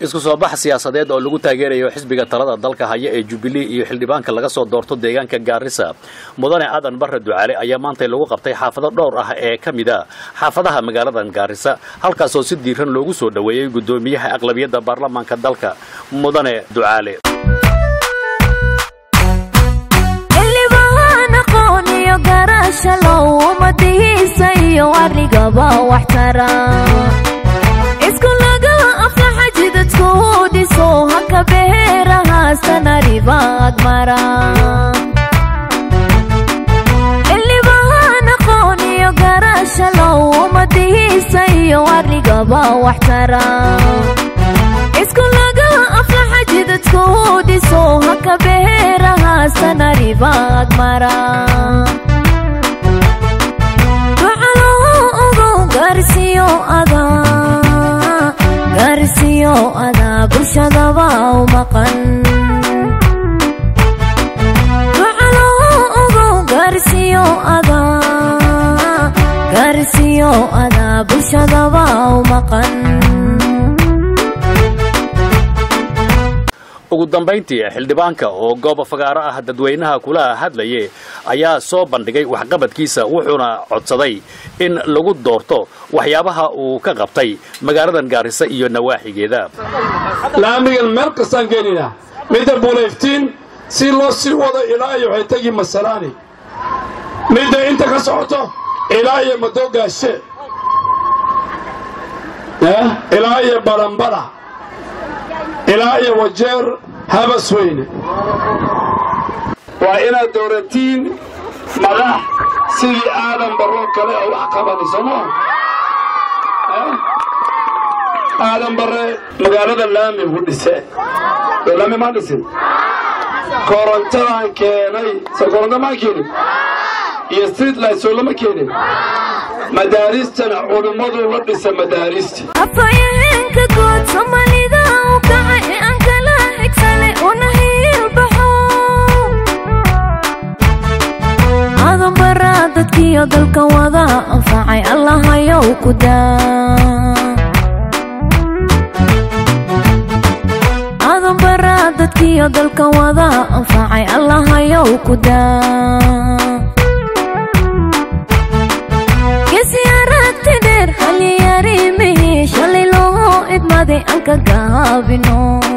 isku soo bax siyaasadeed oo lagu taageerayo xisbiga talada dalka haya ee Jubilee iyo xildhibaanka laga soo doorto deegaanka Gaarisa mudane Aadan Barre Ducaale ayaa maanta lagu qabtay xaafado dhowr ah ee kamida xaafadaha magaalada Gaarisa halkaas oo si diiran loogu soo dhaweeyay gudoomiyaha aqlabiyadda baarlamaanka dalka mudane Ducaale Sanaribad mara اللي بهانا قوني وقراش لو مديسة يورقبا واحترام اسكن لقا أفلح جدد كودي سوها كبيرها سنرباد مرا تعالوا قرسيو أذا برشا ومقن Garciyo ada bulshada waa maqan ugu dambeyntii xildhibaanka oo goob fagaaro ah dadweynaha kula hadlayay ayaa soo bandhigay waxqabadkiisa wuxuuna codsaday in lagu doorto waxyaabaha uu ka qabtay magaalada Gaarisa iyo nawaaxigeeda laamigan meel kastaan gelinaa midda buuleeftiin si loo sii wado ilaa iyo waxay tagi masalaani midda inta ka socoto ilaa iyo madoogaashe ilaa iyo barambara ilaa iyo wajeer habasweyne waa inaad dooratiin madax sidii Aadan Barre kale oo wax qabanayso Aadan Barre magaalada laami ugu dhisay laami ma dhisin korontadan keenay koronto ma keenin iyo street lights oo lama keenin madaaristana culimadu la dhisay madaarista afayeenka good Soomaalida oo kacay aan kala xigsale una hilbaxo Aadan Barre dadkii dalka wada anfacay Allah hayow ku daa Aadan Barre dadkii dalka wada anfacay Allah hayow ku daa anka gaabino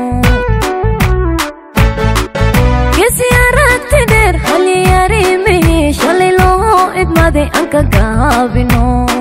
yasiyaaragti dheer hal yarimihi shalay loo idmaaday anka gaabino